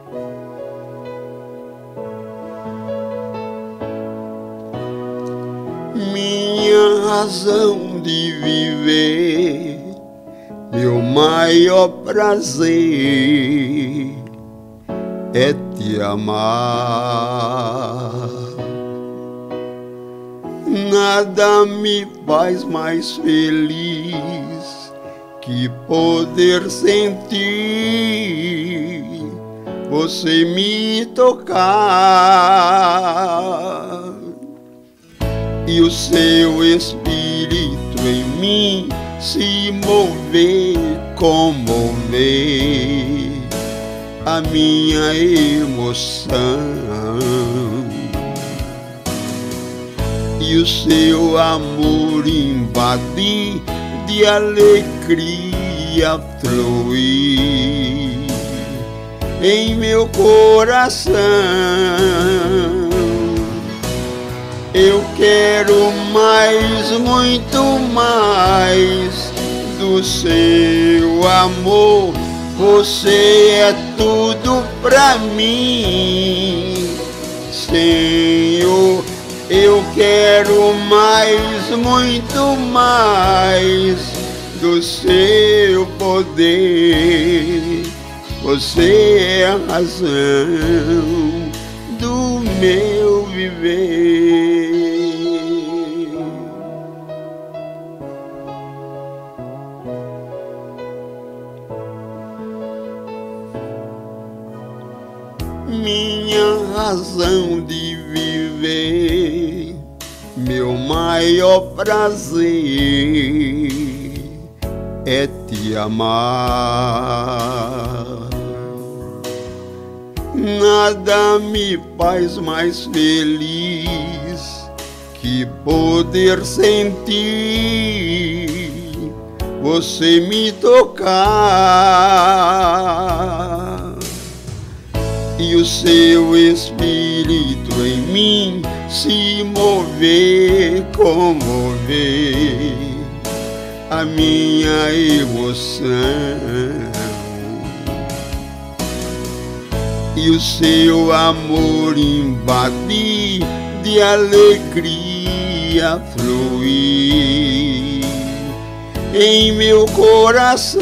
Minha razão de viver, meu maior prazer é te amar. Nada me faz mais feliz que poder sentir você me tocar e o seu espírito em mim se mover, comover a minha emoção e o seu amor invadir, de alegria fluir em meu coração. Eu quero mais, muito mais do seu amor. Você é tudo pra mim, Senhor. Eu quero mais, muito mais do seu poder. Você é a razão do meu viver. Minha razão de viver, meu maior prazer é te amar. Nada me faz mais feliz que poder sentir você me tocar e o seu espírito em mim se mover, comover a minha emoção e o seu amor invadir, de alegria fluir em meu coração.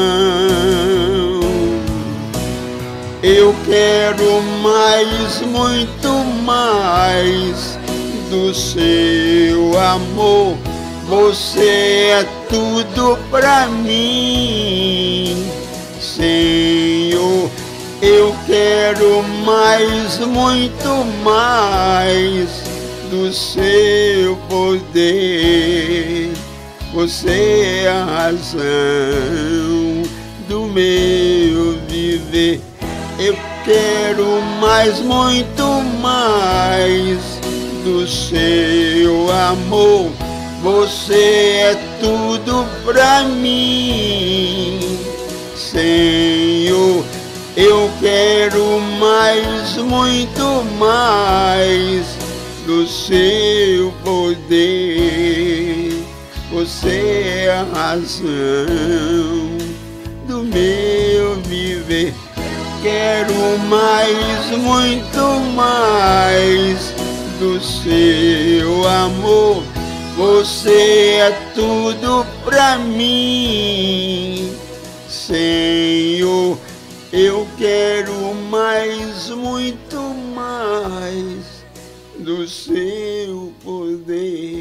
Eu quero mais, muito mais do seu amor. Você é tudo pra mim, Senhor. Eu quero mais, muito mais do seu poder. Você é a razão do meu viver. Eu quero mais, muito mais do seu amor. Você é tudo pra mim, Senhor. Eu quero mais, muito mais do seu poder. Você é a razão do meu viver. Quero mais, muito mais do seu amor. Você é tudo pra mim, Senhor. Eu quero mais, muito mais do seu poder.